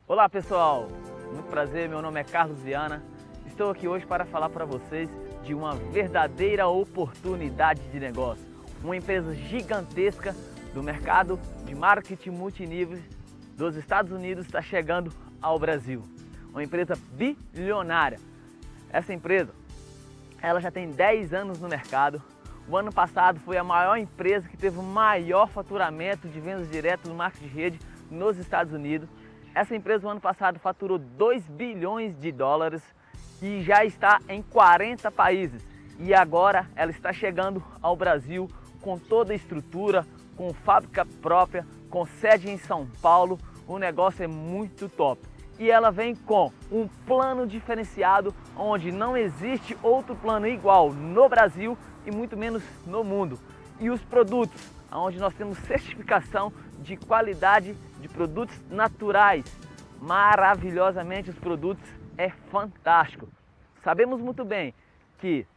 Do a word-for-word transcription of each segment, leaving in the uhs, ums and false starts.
Olá pessoal, muito prazer, meu nome é Carlos Viana. Estou aqui hoje para falar para vocês de uma verdadeira oportunidade de negócio. Uma empresa gigantesca do mercado de marketing multinível dos Estados Unidos está chegando ao Brasil. Uma empresa bilionária. Essa empresa, ela já tem dez anos no mercado. O ano passado foi a maior empresa que teve o maior faturamento de vendas diretas no marketing de rede nos Estados Unidos. Essa empresa no ano passado faturou dois bilhões de dólares e já está em quarenta países. E agora ela está chegando ao Brasil com toda a estrutura, com fábrica própria, com sede em São Paulo. O negócio é muito top. E ela vem com um plano diferenciado, onde não existe outro plano igual no Brasil e muito menos no mundo. E os produtos, onde nós temos certificação de qualidade de produtos naturais. Maravilhosamente os produtos, é fantástico. Sabemos muito bem que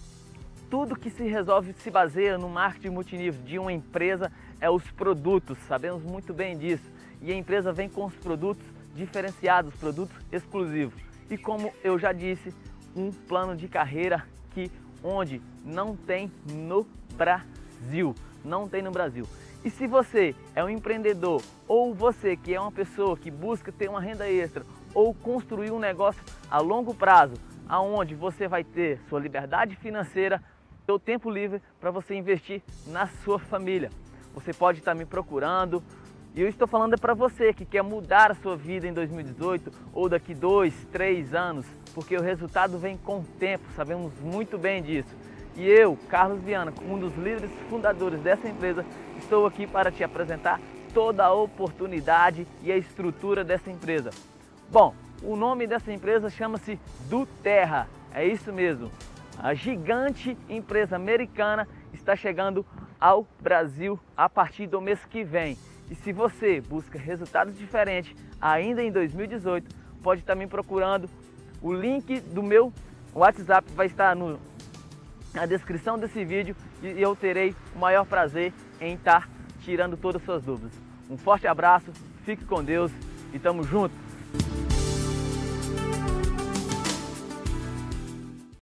tudo que se resolve se baseia no marketing multinível de uma empresa é os produtos. Sabemos muito bem disso. E a empresa vem com os produtos diferenciados, produtos exclusivos. E como eu já disse, um plano de carreira que onde não tem no Brasil, não tem no Brasil. E se você é um empreendedor ou você que é uma pessoa que busca ter uma renda extra ou construir um negócio a longo prazo, aonde você vai ter sua liberdade financeira, seu tempo livre para você investir na sua família, você pode estar me procurando. E eu estou falando para você que quer mudar a sua vida em dois mil e dezoito ou daqui dois, três anos, porque o resultado vem com o tempo, sabemos muito bem disso. E eu, Carlos Viana, um dos líderes fundadores dessa empresa, estou aqui para te apresentar toda a oportunidade e a estrutura dessa empresa. Bom, o nome dessa empresa chama-se DoTerra, é isso mesmo. A gigante empresa americana está chegando ao Brasil a partir do mês que vem. E se você busca resultados diferentes ainda em dois mil e dezoito, pode estar me procurando. O link do meu WhatsApp vai estar no, na descrição desse vídeo e eu terei o maior prazer em estar tirando todas as suas dúvidas. Um forte abraço, fique com Deus e tamo junto!